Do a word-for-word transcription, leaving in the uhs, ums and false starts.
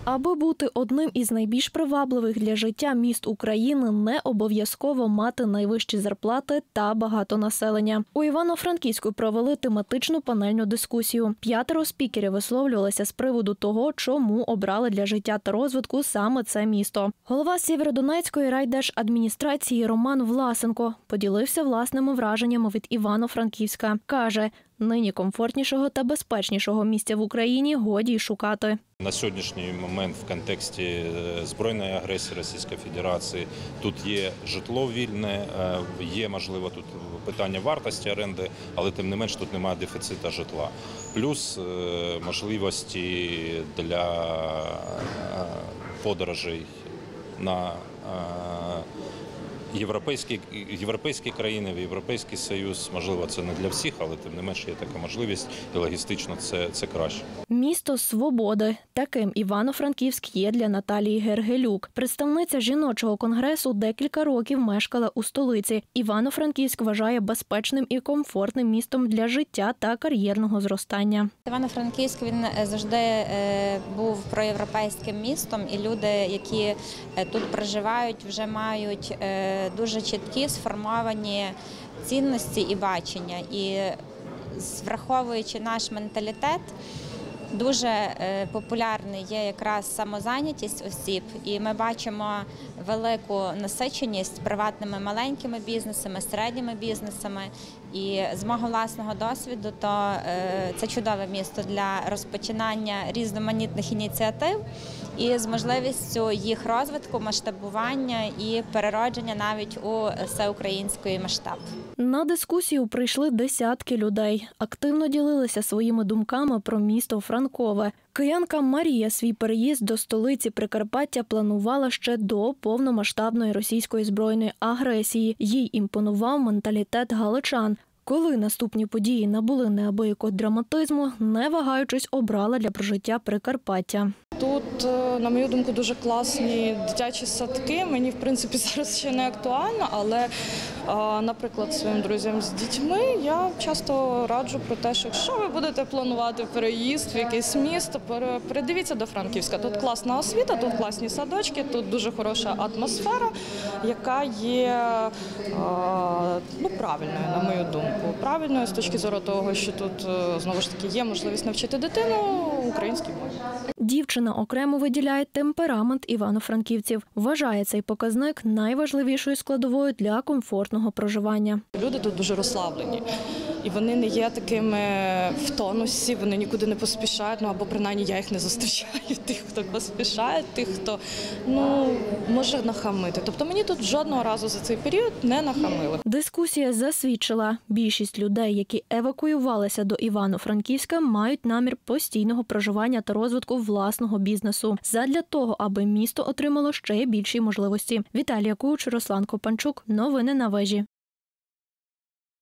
Аби бути одним із найбільш привабливих для життя міст України, не обов'язково мати найвищі зарплати та багато населення. У Івано-Франківську провели тематичну панельну дискусію. П'ятеро спікерів висловлювалися з приводу того, чому обрали для життя та розвитку саме це місто. Голова Сєвєродонецької райдержадміністрації Роман Власенко поділився власними враженнями від Івано-Франківська. Каже, нині комфортнішого та безпечнішого місця в Україні годі й шукати. На сьогоднішній момент в контексті збройної агресії Російської Федерації тут є житло вільне, є, можливо, тут питання вартості оренди, але тим не менш тут немає дефіциту житла. Плюс можливості для подорожей на Європейські, європейські країни, в Європейський Союз, можливо, це не для всіх, але тим не менше є така можливість і логістично це, це краще. Місто свободи. Таким Івано-Франківськ є для Наталії Гергелюк. Представниця жіночого конгресу декілька років мешкала у столиці. Івано-Франківськ вважає безпечним і комфортним містом для життя та кар'єрного зростання. Івано-Франківськ, він завжди був проєвропейським містом, і люди, які тут проживають, вже мають дуже чіткі сформовані цінності і бачення. І враховуючи наш менталітет, дуже популярний є якраз самозайнятість осіб, і ми бачимо велику насиченість приватними маленькими бізнесами, середніми бізнесами. І з мого власного досвіду, то це чудове місто для розпочинання різноманітних ініціатив і з можливістю їх розвитку, масштабування і переродження навіть у всеукраїнський масштаб. На дискусію прийшли десятки людей. Активно ділилися своїми думками про місто Франкове. Киянка Марія свій переїзд до столиці Прикарпаття планувала ще до повномасштабної російської збройної агресії. Їй імпонував менталітет галичан. Коли наступні події набули неабиякого драматизму, не вагаючись, обрала для прожиття Прикарпаття. Тут, на мою думку, дуже класні дитячі садки. Мені, в принципі, зараз ще не актуально, але, наприклад, своїм друзям з дітьми я часто раджу про те, що якщо ви будете планувати переїзд в якесь місто, передивіться до Франківська. Тут класна освіта, тут класні садочки, тут дуже хороша атмосфера, яка є ну, правильною, на мою думку. Правильною з точки зору того, що тут, знову ж таки, є можливість навчити дитину українській мові. Дівчина окремо виділяє темперамент івано-франківців. Вважає цей показник найважливішою складовою для комфортного проживання. Люди тут дуже розслаблені. І вони не є такими в тонусі, вони нікуди не поспішають, ну або принаймні я їх не зустрічаю, тих, хто поспішає, тих, хто ну, може нахамити. Тобто мені тут жодного разу за цей період не нахамили. Дискусія засвідчила, більшість людей, які евакуювалися до Івано-Франківська, мають намір постійного проживання та розвитку власного бізнесу. Задля того, аби місто отримало ще більші можливості. Віталія Куч, Руслан Копанчук. Новини на вежі.